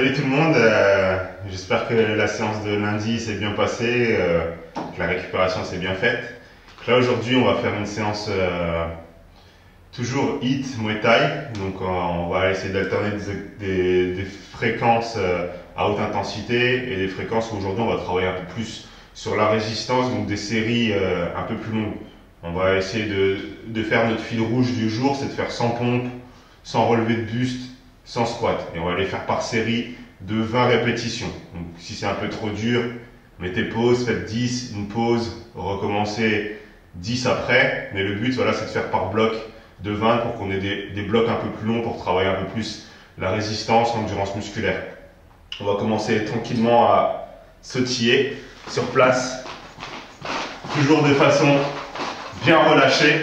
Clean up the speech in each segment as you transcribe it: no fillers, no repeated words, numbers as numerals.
Salut tout le monde, j'espère que la séance de lundi s'est bien passée, que la récupération s'est bien faite. Là aujourd'hui on va faire une séance toujours HIIT Muay Thai, donc on va essayer d'alterner des fréquences à haute intensité et des fréquences où aujourd'hui on va travailler un peu plus sur la résistance, donc des séries un peu plus longues. On va essayer de faire notre fil rouge du jour, c'est de faire 100 pompes, sans relevé de buste, sans squat. Et on va les faire par série de 20 répétitions. Donc si c'est un peu trop dur, mettez pause, faites 10, une pause, recommencez 10 après. Mais le but, voilà, c'est de faire par bloc de 20 pour qu'on ait des blocs un peu plus longs pour travailler un peu plus la résistance, l'endurance musculaire. On va commencer tranquillement à sautiller sur place, toujours de façon bien relâchée.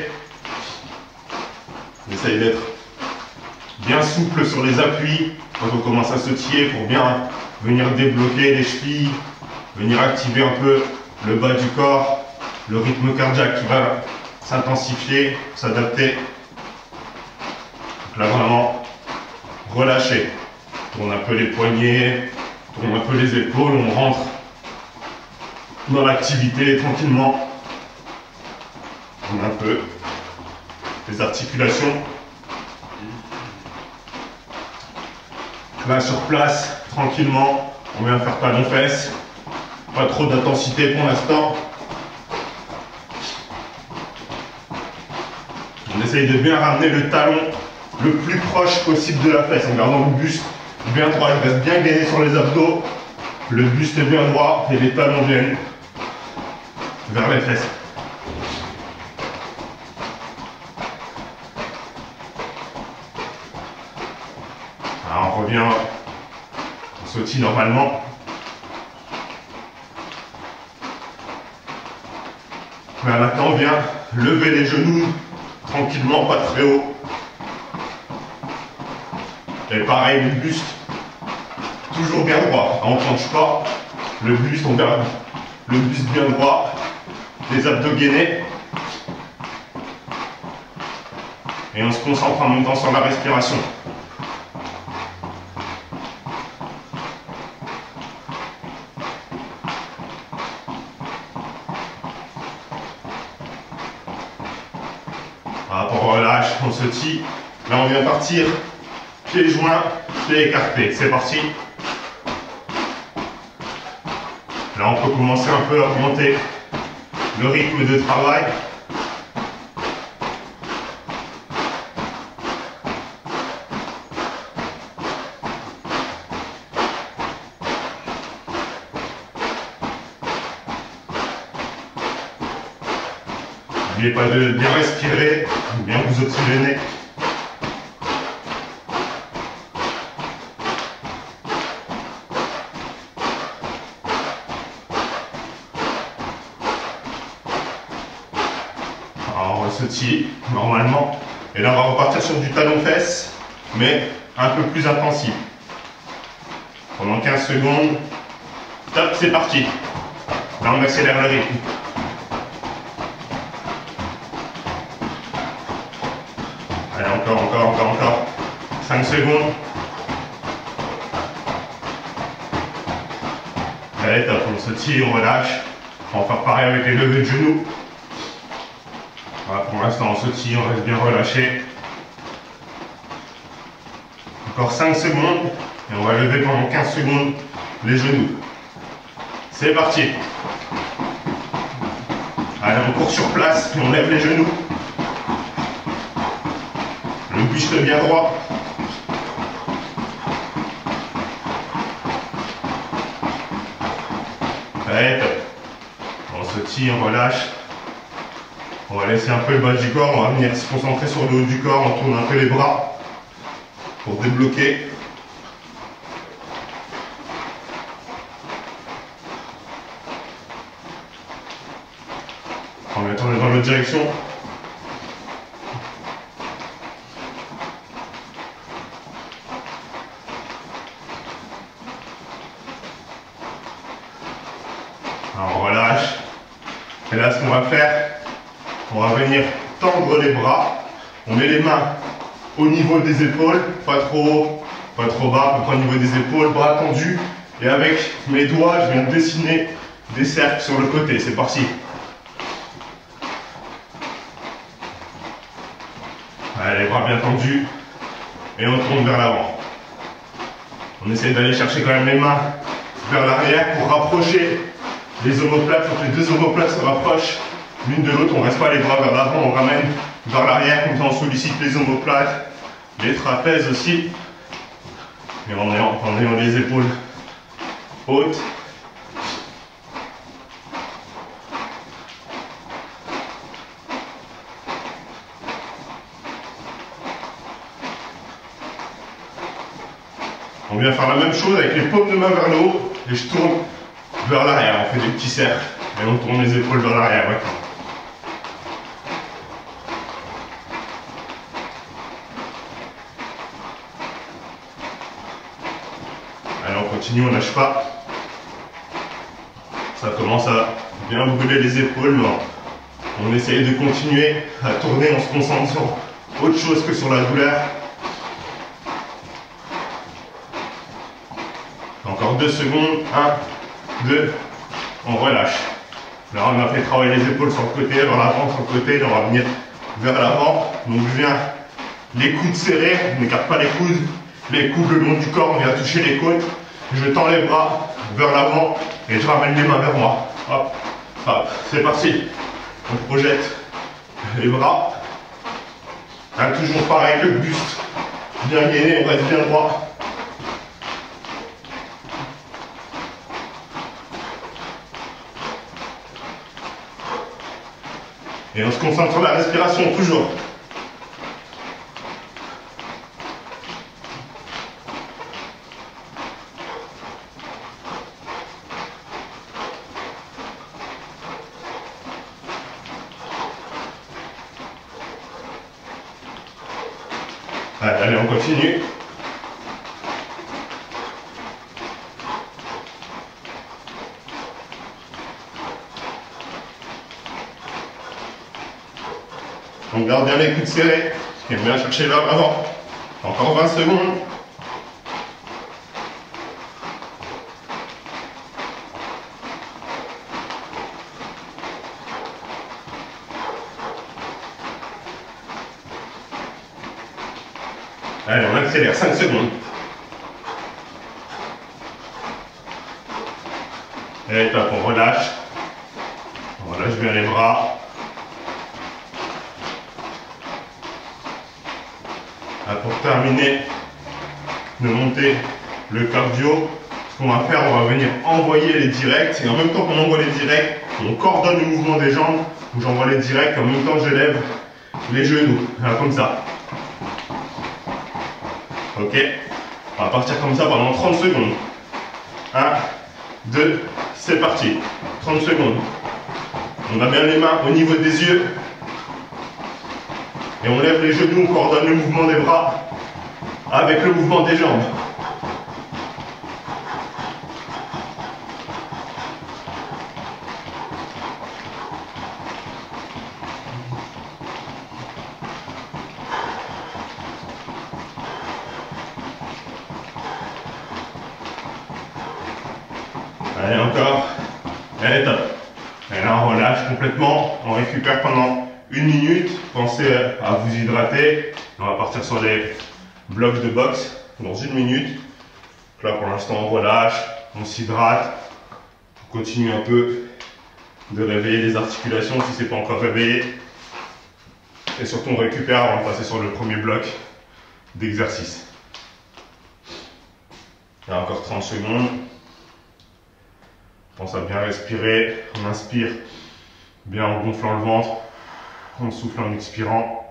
On essaye d'être bien souple sur les appuis quand on commence à sautiller pour bien venir débloquer les chevilles, venir activer un peu le bas du corps, le rythme cardiaque qui va s'intensifier, s'adapter. Donc là vraiment relâché. Tourne un peu les poignets, tourne un peu les épaules, on rentre dans l'activité tranquillement. Tourne un peu les articulations. Là sur place, tranquillement, on vient faire talon-fesses, pas trop d'intensité pour l'instant. On essaye de bien ramener le talon le plus proche possible de la fesse en gardant le buste bien droit, il reste bien gainé sur les abdos, le buste est bien droit et les talons viennent vers les fesses. Alors on revient, on sautille normalement. Mais maintenant on vient lever les genoux tranquillement, pas très haut. Et pareil, le buste toujours bien droit. On ne penche pas. Le buste, on garde le buste bien droit. Les abdos gainés. Et on se concentre en même temps sur la respiration. Voilà, pour relâche, on sautille. Là, on vient partir. Pieds joints, pieds écartés. C'est parti. Là, on peut commencer un peu à augmenter le rythme de travail. N'oubliez pas de bien respirer, bien vous oxygéner. Alors on sautille normalement. Et là on va repartir sur du talon-fesse, mais un peu plus intensif. Pendant 15 secondes. Top, c'est parti. Là on accélère le rythme. Allez, encore. 5 secondes. Allez, top, on sautille, on relâche. On va faire pareil avec les levées de genoux. Voilà, pour l'instant, on sautille, on reste bien relâché. Encore 5 secondes. Et on va lever pendant 15 secondes les genoux. C'est parti. Allez, on court sur place et on lève les genoux. Le buste bien droit. Allez, top. On sautille, on relâche. On va laisser un peu le bas du corps. On va venir se concentrer sur le haut du corps. On tourne un peu les bras pour débloquer. On va tourner dans l'autre direction. Alors on relâche. Et là, ce qu'on va faire, on va venir tendre les bras. On met les mains au niveau des épaules, pas trop haut, pas trop bas, à peu près au niveau des épaules, bras tendus. Et avec mes doigts, je viens de dessiner des cercles sur le côté. C'est parti. Allez, les bras bien tendus. Et on tourne vers l'avant. On essaie d'aller chercher quand même les mains vers l'arrière pour rapprocher les omoplates. Il faut que les deux omoplates se rapprochent l'une de l'autre. On ne reste pas les bras vers l'avant, on ramène vers l'arrière. Comme ça, on sollicite les omoplates, les trapèzes aussi. Et en ayant les épaules hautes. On vient faire la même chose avec les paumes de main vers le haut et je tourne vers l'arrière. On fait des petits cercles et on tourne les épaules vers l'arrière. Ouais. Allez, on continue, on lâche pas. Ça commence à bien brûler les épaules, mais on essaye de continuer à tourner. On se concentre sur autre chose que sur la douleur. Encore 2 secondes, 1, 2, on relâche. Là on a fait travailler les épaules sur le côté, vers l'avant sur le côté, là on va venir vers l'avant. Donc je viens les coudes serrés, on n'écarte pas les coudes, les coudes le long du corps, on vient toucher les côtes. Je tends les bras vers l'avant et je ramène les mains vers moi. Hop, hop, c'est parti. On projette les bras. Toujours pareil, le buste bien gainé, on reste bien droit. Et on se concentre sur la respiration, toujours. Allez, on continue. On garde bien les coudes serrés. Et bien chercher vers l'avant. Encore 20 secondes. Allez, on accélère, 5 secondes. Et top, on relâche. On relâche bien les bras. Pour terminer de monter le cardio, ce qu'on va faire, on va venir envoyer les directs. Et en même temps qu'on envoie les directs, on coordonne le mouvement des jambes. J'envoie les directs, en même temps je lève les genoux. Voilà, comme ça. Ok, on va partir comme ça pendant 30 secondes. 1, 2, c'est parti. 30 secondes. On a bien les mains au niveau des yeux. Et on lève les genoux, on coordonne le mouvement des bras avec le mouvement des jambes. Allez, encore. Allez, top. Et là, on relâche complètement. On récupère pendant 1 minute. Pensez à vous hydrater. On va partir sur les blocs de boxe dans 1 minute. Donc là, pour l'instant, on relâche. On s'hydrate. On continue un peu de réveiller les articulations si ce n'est pas encore réveillé. Et surtout, on récupère avant de passer sur le premier bloc d'exercice. Là, encore 30 secondes. Pense à bien respirer. On inspire bien en gonflant le ventre. On souffle en expirant.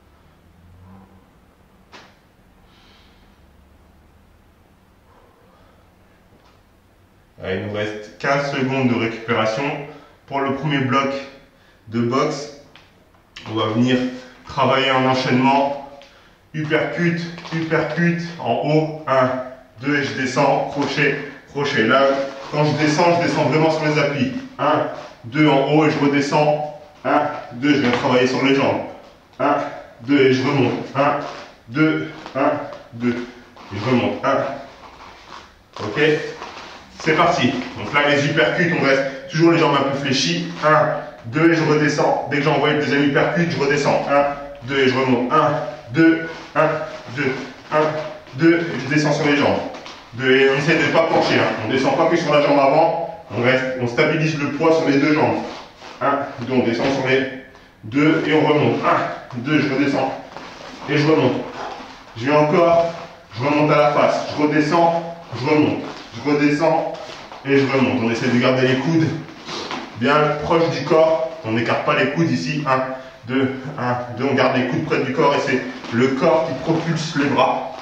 Allez, il nous reste 15 secondes de récupération. Pour le premier bloc de boxe, on va venir travailler en enchaînement. Uppercut, uppercut, en haut, 1, 2, et je descends, crochet, crochet. Là, quand je descends vraiment sur les appuis. 1, 2 en haut et je redescends. 1, 2, je viens travailler sur les jambes. 1, 2 et je remonte. 1, 2, 1, 2. je remonte. 1. Ok. C'est parti. Donc là, les uppercuts, on reste toujours les jambes un peu fléchies. 1, 2, et je redescends. Dès que j'envoie le deuxième uppercut, je redescends. 1, 2, et je remonte. 1, 2, 1, 2, 1, 2, et je descends sur les jambes. 2, et on essaie de ne pas pencher. Hein. On ne descend pas que sur la jambe avant. On stabilise le poids sur les deux jambes. 1, 2, on descend sur les 2 et on remonte. 1, 2, je redescends. Et je remonte. Je viens encore, je remonte à la face. Je redescends, je remonte. Je redescends et je remonte. On essaie de garder les coudes bien proches du corps. On n'écarte pas les coudes ici. 1, 2, 1, 2. On garde les coudes près du corps et c'est le corps qui propulse les bras.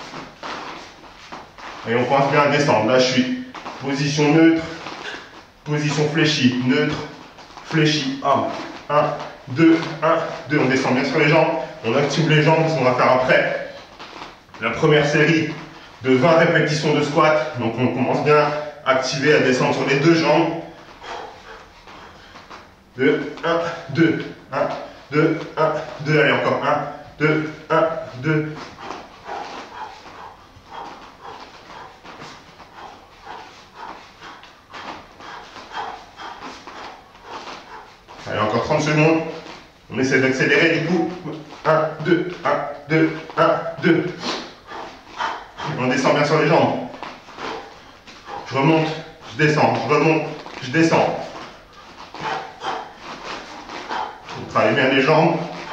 Et on pense bien à descendre. Là, je suis position neutre, position fléchie. Neutre, fléchie. 1, 2, 1, 2. On descend bien sur les jambes. On active les jambes, ce qu'on va faire après. La première série de 20 répétitions de squat. Donc on commence bien à activer, à descendre sur les deux jambes. 2, 1, 2, 1, 2, 1, 2. Allez, encore 1, 2, 1, 2. Allez, encore 30 secondes. On essaie d'accélérer du coup. 1, 2, 1, 2, 1, 2. On descend bien sur les jambes. Je remonte, je descends, je remonte, je descends. On travaille bien les jambes.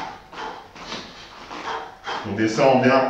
On descend bien.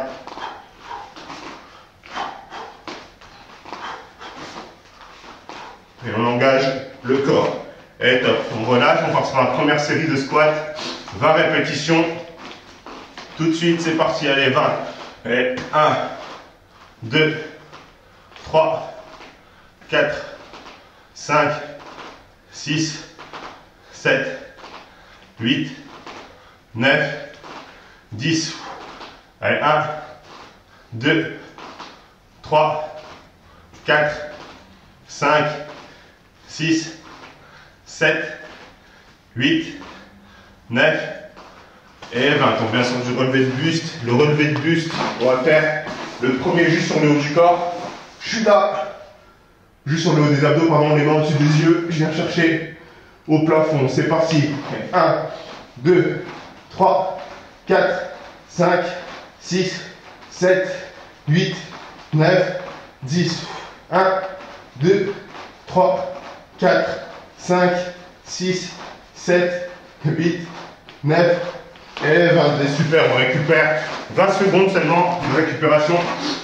Et on engage le corps. Et top. On relâche, on part sur la première série de squats. 20 répétitions. Tout de suite, c'est parti. Allez, 20. Et 1, 2, 3, 4, 5, 6, 7, 8, 9, 10. Allez, 1, 2, 3, 4, 5, 6, 7, 8, 9 et 20. On vient sur du relevé de buste. Le relevé de buste, on va faire le premier juste sur le haut du corps. Je suis là. Juste sur le haut des abdos, pardon, les mains au-dessus des yeux. Je viens chercher au plafond. C'est parti. 1, 2, 3, 4, 5, 6, 7, 8, 9, 10. 1, 2, 3, 4, 5, 6, 7, 8, 9 et 20. C'est super, on récupère 20 secondes seulement de récupération.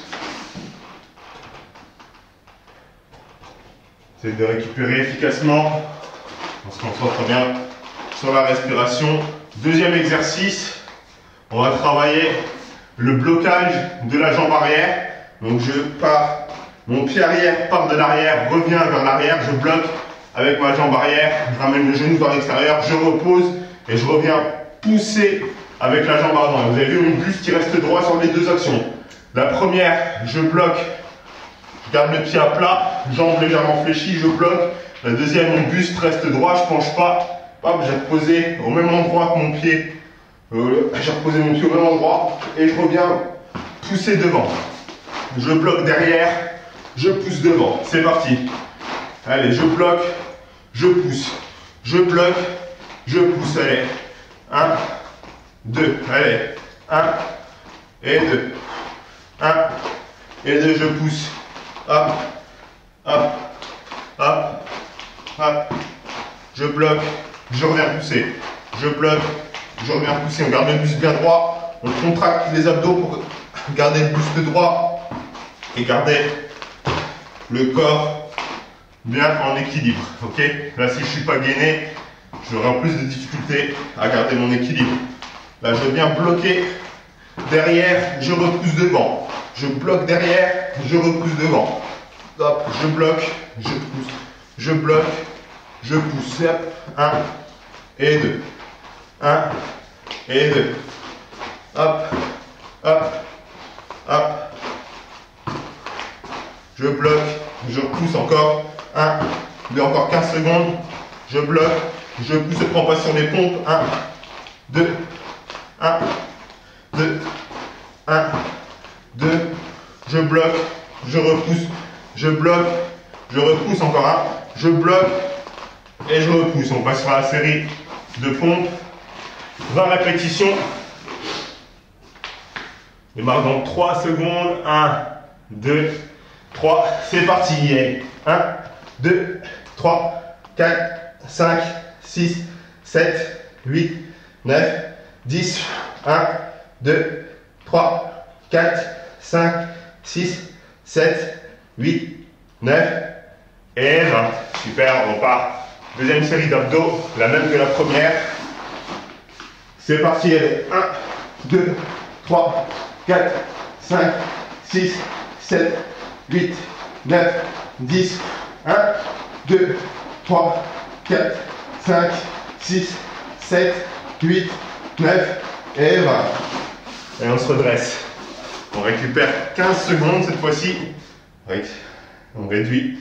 C'est de récupérer efficacement. On se concentre bien sur la respiration. Deuxième exercice, on va travailler le blocage de la jambe arrière. Donc je pars, mon pied arrière part de l'arrière, revient vers l'arrière, je bloque avec ma jambe arrière, je ramène le genou vers l'extérieur, je repose et je reviens pousser avec la jambe avant. Vous avez vu mon buste qui reste droit sur les deux actions. La première, je bloque, je garde le pied à plat, jambe légèrement fléchie, je bloque. La deuxième, mon buste reste droit, je ne penche pas. Hop, j'ai reposé au même endroit que mon pied. J'ai reposé mon pied au même endroit et je reviens pousser devant. Je bloque derrière, je pousse devant. C'est parti. Allez, je bloque, je pousse. Je bloque, je pousse. Allez. 1, 2. Allez. 1 et 2. 1 et 2, je pousse. Hop, hop, hop, hop. Je bloque, je reviens pousser. Je bloque, je reviens pousser. On garde le buste bien droit. On contracte les abdos pour garder le buste droit et garder le corps bien en équilibre. Ok. Là, si je ne suis pas gainé, j'aurai en plus de difficultés à garder mon équilibre. Là, je viens bloquer derrière, je repousse devant. Je bloque derrière, je repousse devant. Hop, je bloque, je pousse. Je bloque, je pousse. Hop, 1 et 2. 1 et 2. Hop, hop, hop. Je bloque, je pousse encore. 1, 2, encore 15 secondes. Je bloque, je pousse, je prends pas sur les pompes. 1, 2, 1, 2, 1, 2. je bloque, je repousse, je bloque, je repousse, encore un, je bloque et je repousse. On passe sur la série de pompes, 20 répétitions. Démarre dans 3 secondes, 1, 2, 3, c'est parti. 1, 2, 3, 4, 5, 6, 7, 8, 9, 10, 1, 2, 3, 4, 5, 6, 7, 8, 9 et 20. Super, on repart. Deuxième série d'abdos, la même que la première. C'est parti, allez. 1, 2, 3, 4, 5, 6, 7, 8, 9, 10, 1, 2, 3, 4, 5, 6, 7, 8, 9 et 20. Et on se redresse. On récupère 15 secondes cette fois-ci. On réduit.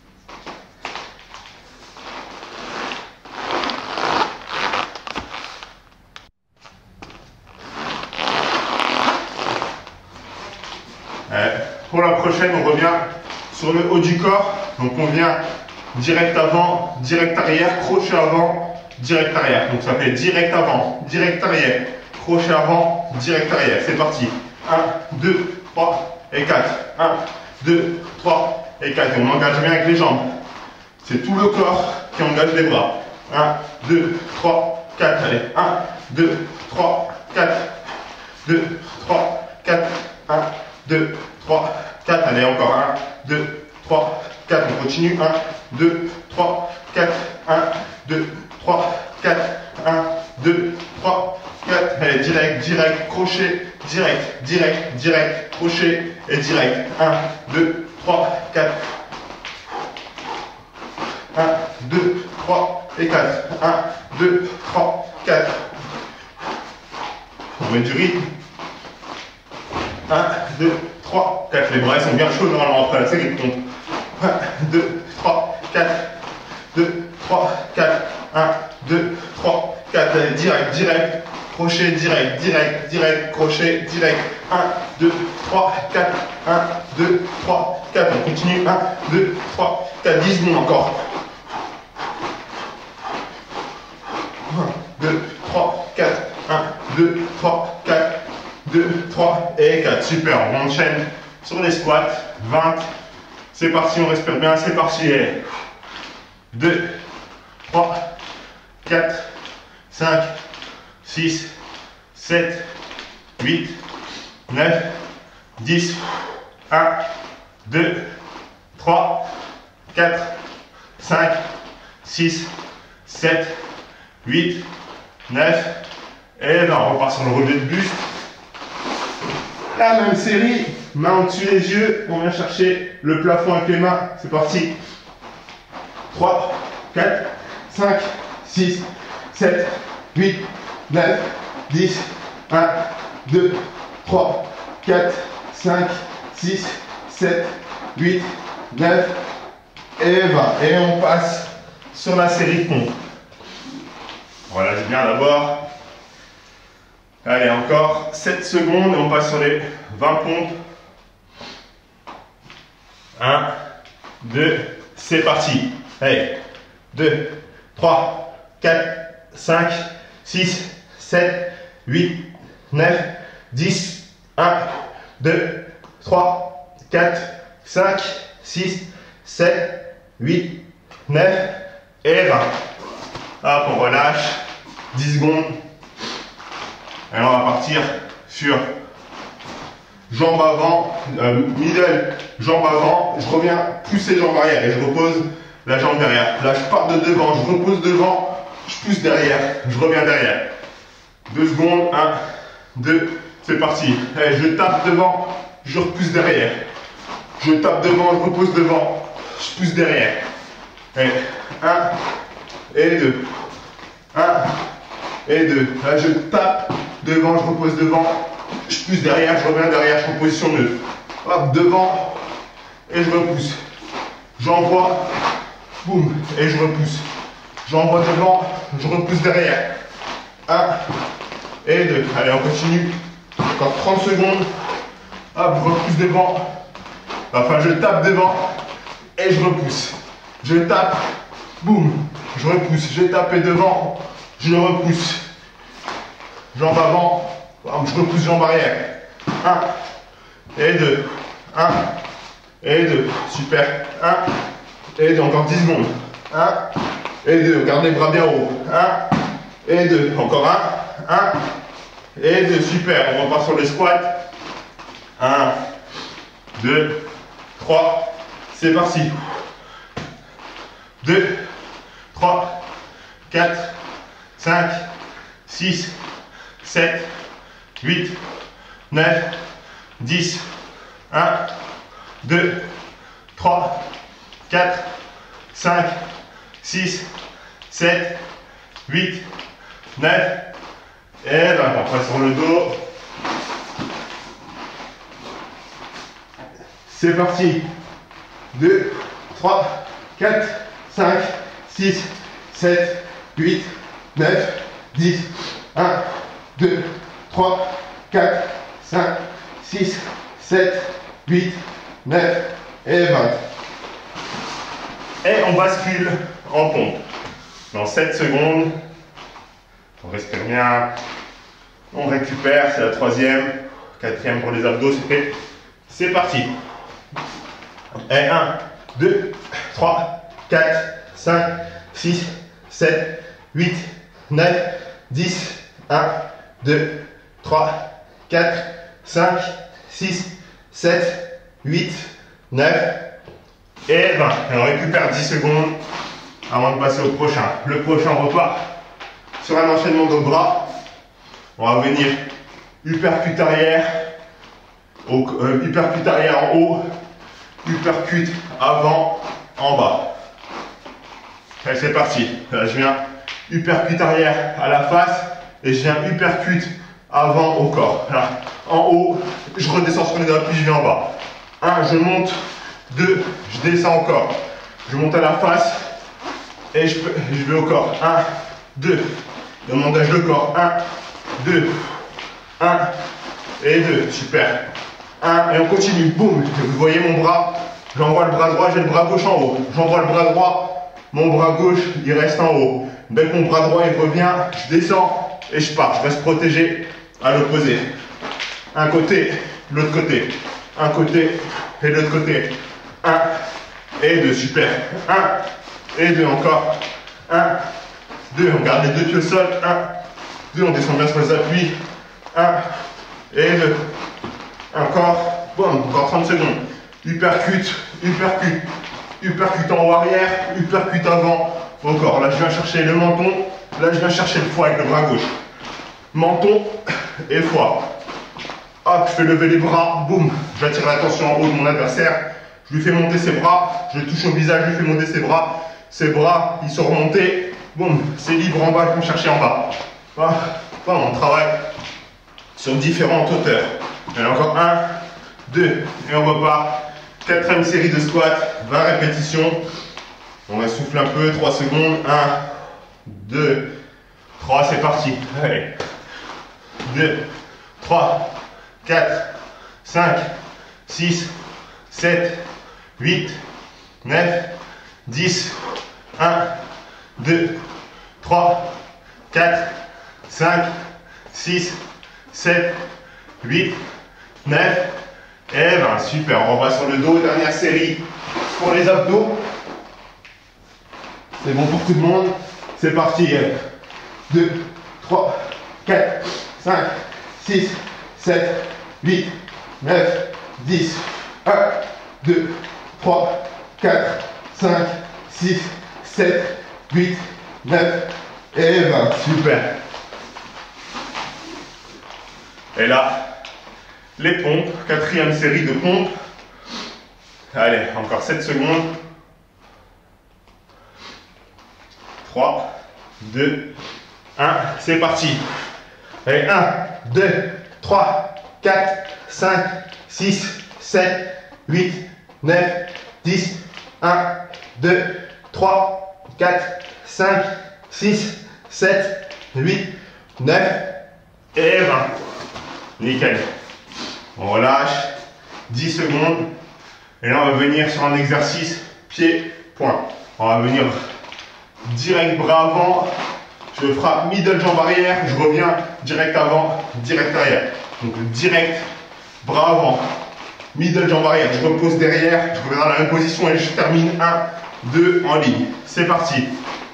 Pour la prochaine, on revient sur le haut du corps. Donc on vient direct avant, direct arrière, crochet avant, direct arrière. Donc ça fait direct avant, direct arrière, crochet avant, direct arrière. C'est parti. 1, 2, 3 et 4. 1, 2, 3 et 4. Et on engage bien avec les jambes. C'est tout le corps qui engage les bras. 1, 2, 3, 4. Allez. 1, 2, 3, 4. 2, 3, 4. 1, 2, 3, 4. Allez, encore 1, 2, 3, 4. On continue. 1, 2, 3, 4. 1, 2, 3, 4. 1, 2, 3, 4. Allez, direct, direct, crochet, direct, direct, direct, crochet et direct. 1, 2, 3, 4. 1, 2, 3 et 4. 1, 2, 3, 4. On met du rythme. 1, 2, 3, 4. Les bras sont bien chauds normalement après la série de pompes. 1, 2, 3, 4. 2, 3, 4. 1, 2, 3, 4. Allez, direct, direct. Crochet, direct, direct, direct. Crochet, direct. 1, 2, 3, 4. 1, 2, 3, 4. On continue. 1, 2, 3, 4. 10 secondes encore. 1, 2, 3, 4. 1, 2, 3, 4. 2, 3 et 4. Super, on enchaîne sur les squats. 20. C'est parti, on respire bien. C'est parti. 2, 3, 4, 5, 6, 7, 8, 9, 10. 1, 2, 3, 4, 5, 6, 7, 8, 9 et 20. On repart sur le relevé de buste. La même série, main au-dessus des yeux, on vient chercher le plafond avec les mains, c'est parti. 3, 4, 5, 6, 7, 8, 9, 10, 1, 2, 3, 4, 5, 6, 7, 8, 9 et 20. Et on passe sur la série de pompes. On relâche bien d'abord. Allez, encore 7 secondes et on passe sur les 20 pompes. 1, 2, c'est parti. Allez, 2, 3, 4, 5, 6, 7, 8, 9, 10, 1, 2, 3, 4, 5, 6, 7, 8, 9 et 20. Hop, on relâche. 10 secondes. Alors on va partir sur jambes avant, middle, jambes avant, je reviens pousser jambes arrière et je repose la jambe derrière. Là je pars de devant, je repose devant, je pousse derrière, je reviens derrière. 2 secondes, 1, 2, c'est parti. Allez, je tape devant, je repousse derrière. Je tape devant, je repose devant, je pousse derrière. Allez, 1 et 2. 1 et 2. Là je tape devant, je repose devant, je pousse derrière, je reviens derrière, je suis en position neutre. Hop, devant, et je repousse. J'envoie, boum, et je repousse. J'envoie devant, je repousse derrière. 1 et 2. Allez, on continue. Encore 30 secondes. Hop, je repousse devant, Enfin, je tape devant et je repousse. Je tape, boum, je repousse. J'ai tapé devant, je repousse. Jambe avant, je repousse jambe arrière. 1 et 2. 1 et 2. Super. 1 et 2. Encore 10 secondes. 1 et 2. Gardez les bras bien haut. 1 et 2. Encore 1. 1 et 2. Super. On repart sur le squat. 1, 2, 3. C'est parti. 2, 3, 4, 5, 6, 7, 8, 9, 10. 1, 2, 3, 4, 5, 6, 7, 8, 9. Et ben, on passe sur le dos. C'est parti. 2, 3, 4, 5, 6, 7, 8, 9, 10. 1, 2, 3, 4, 5, 6, 7, 8, 9 et 20. Et on bascule en pompe. Dans 7 secondes, on respire bien. On récupère, c'est la troisième. Quatrième pour les abdos, c'est fait. C'est parti. Et 1, 2, 3, 4, 5, 6, 7, 8, 9, 10. 1, 2, 3, 4, 5, 6, 7, 8, 9 et 20. Et on récupère 10 secondes avant de passer au prochain. Le prochain, on repart sur un enchaînement de bras. On va venir uppercut arrière, uppercut arrière en haut, uppercut avant en bas. Allez, c'est parti. Là, je viens uppercut arrière à la face et je viens uppercut avant au corps. Là, en haut, je redescends sur les appuis, je viens en bas. 1, je monte. 2, je descends au corps. Je monte à la face et je vais au corps. 1, 2. Demandage de corps. 1, 2. 1 et 2. Super. 1 et on continue. Boum. Vous voyez mon bras. J'envoie le bras droit, j'ai le bras gauche en haut. J'envoie le bras droit, mon bras gauche, il reste en haut. Dès que mon bras droit il revient, je descends et je pars. Je reste protégé à l'opposé. Un côté, l'autre côté. Un côté et l'autre côté. 1 et 2, super. 1 et 2 encore. 1, 2, on garde les deux pieds au sol. 1, 2, on descend bien sur les appuis. 1 et 2. Encore, bon, encore 30 secondes. Uppercut, uppercut, uppercut en haut arrière, uppercut avant au corps. Là, je viens chercher le menton. Là, je viens chercher le foie avec le bras gauche. Menton et foie. Hop, je fais lever les bras. Boum, j'attire l'attention en haut de mon adversaire. Je lui fais monter ses bras. Je le touche au visage, je lui fais monter ses bras. Ses bras, ils sont remontés. Boum, c'est libre en bas, je vais chercher en bas. Voilà, on travaille sur différentes hauteurs. Et encore 1, 2, et on repart. Quatrième série de squats, 20 répétitions. On va souffler un peu, 3 secondes. 1, 2, 3, c'est parti. Allez. 2, 3, 4, 5, 6, 7, 8, 9, 10. 1, 2, 3, 4, 5, 6, 7, 8, 9 et 20. Super, on va sur le dos. Dernière série pour les abdos. C'est bon pour tout le monde. C'est parti. 2, 3, 4, 5, 6, 7, 8, 9, 10. 1, 2, 3, 4, 5, 6, 7, 8, 9 et 20. Super. Et là, les pompes. Quatrième série de pompes. Allez, encore 7 secondes. 3, 2, 1, c'est parti. Allez, 1, 2, 3, 4, 5, 6, 7, 8, 9, 10. 1, 2, 3, 4, 5, 6, 7, 8, 9 et 20. Nickel. On relâche. 10 secondes. Et là, on va venir sur un exercice pied-point. On va venir direct bras avant. Je frappe middle jambe arrière. Je reviens direct avant, direct arrière. Donc direct bras avant, middle jambe arrière. Je repose derrière. Je reviens dans la même position et je termine 1, 2 en ligne. C'est parti.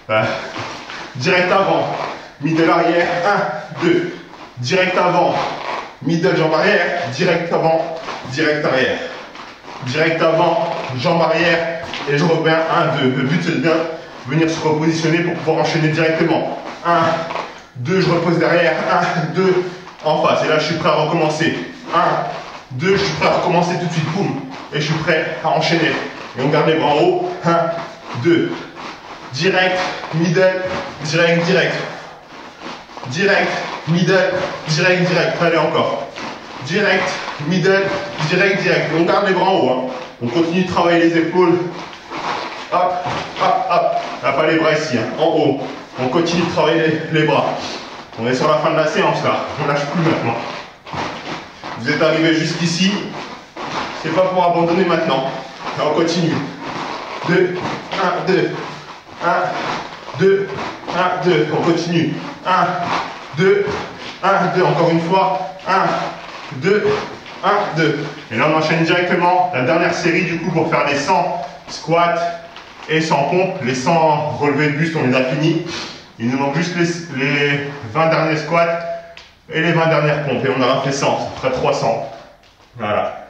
Direct avant, middle arrière. 1, 2. Direct avant, middle jambe arrière. Direct avant, direct arrière. Direct avant, jambe arrière, et je reviens 1, 2. Le but c'est de bien venir se repositionner pour pouvoir enchaîner directement. 1, 2, je repose derrière, 1, 2, en face. Et là je suis prêt à recommencer. 1, 2, je suis prêt à recommencer tout de suite, boum. Et je suis prêt à enchaîner. Et on garde les bras en haut. 1, 2. Direct, middle, direct, direct. Direct, middle, direct, direct. Allez encore. Direct, middle, direct, direct. On garde les bras en haut. Hein. On continue de travailler les épaules. Hop, hop, hop. Là, pas les bras ici, hein. En haut. On continue de travailler les bras. On est sur la fin de la séance là. On lâche plus maintenant. Vous êtes arrivé jusqu'ici. C'est pas pour abandonner maintenant. Là, on continue. 2, 1, 2. 1, 2, 1, 2. On continue. 1, 2, 1, 2. Encore une fois. 1, 2, 1, 2. Et là, on enchaîne directement la dernière série du coup pour faire les 100 squats et 100 pompes. Les 100 relevés de buste, on les a finis. Il nous manque juste les 20 derniers squats et les 20 dernières pompes. Et on aura fait 100, ça fera 300. Voilà.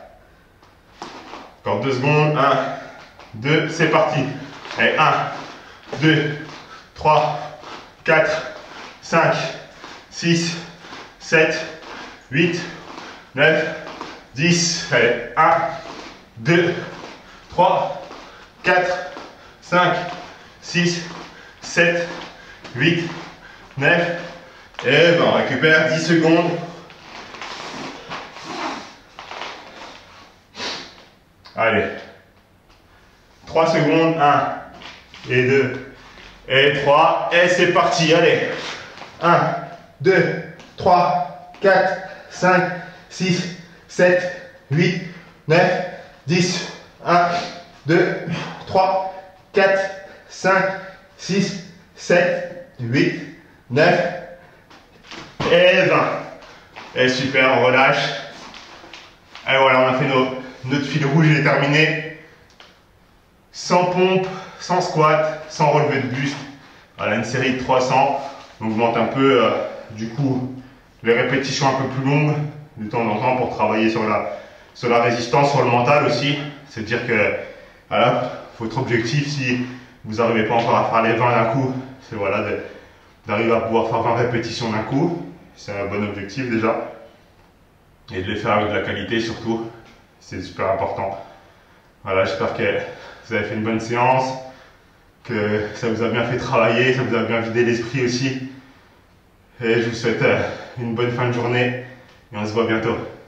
Encore 2 secondes. 1, 2, c'est parti. Allez, 1, 2, 3, 4, 5, 6, 7, 8, 9, 10, allez, 1, 2, 3, 4, 5, 6, 7, 8, 9, et 20. On récupère 10 secondes. Allez, 3 secondes, 1, et 2, et 3, et c'est parti, allez, 1, 2, 3, 4, 5, 6, 7, 8, 9, 10, 1, 2, 3, 4, 5, 6, 7, 8, 9, et 20. Et super, on relâche. Et voilà, on a fait notre fil rouge, il est terminé. 100 pompes, 100 squats, 100 relevés de buste. Voilà, une série de 300. On augmente un peu, du coup, les répétitions un peu plus longues de temps en temps pour travailler sur la résistance, sur le mental aussi. C'est dire que voilà, votre objectif, si vous n'arrivez pas encore à faire les 20 d'un coup, c'est voilà, d'arriver à pouvoir faire 20 répétitions d'un coup. C'est un bon objectif déjà. Et de les faire avec de la qualité surtout. C'est super important. Voilà, j'espère que vous avez fait une bonne séance, que ça vous a bien fait travailler, ça vous a bien vidé l'esprit aussi. Et je vous souhaite une bonne fin de journée et on se voit bientôt.